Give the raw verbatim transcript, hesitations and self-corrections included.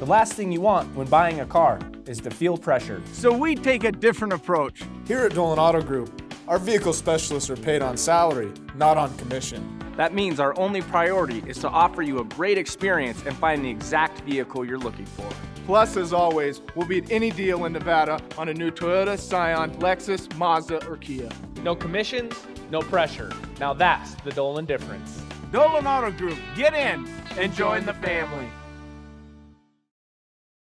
The last thing you want when buying a car is to feel pressure. So we take a different approach. Here at Dolan Auto Group, our vehicle specialists are paid on salary, not on commission. That means our only priority is to offer you a great experience and find the exact vehicle you're looking for. Plus, as always, we'll beat any deal in Nevada on a new Toyota, Scion, Lexus, Mazda, or Kia. No commissions, no pressure. Now that's the Dolan difference. Dolan Auto Group, get in and join the family.